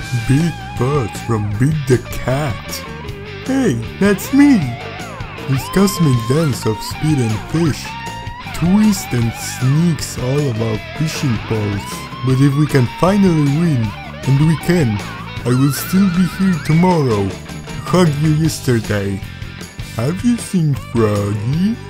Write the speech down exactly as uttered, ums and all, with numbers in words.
Big Butts from Big the Cat. Hey, that's me! This cosmic dance of speed and fish. Twist and sneaks all about fishing poles. But if we can finally win, and we can, I will still be here tomorrow to hug you yesterday. Have you seen Froggy?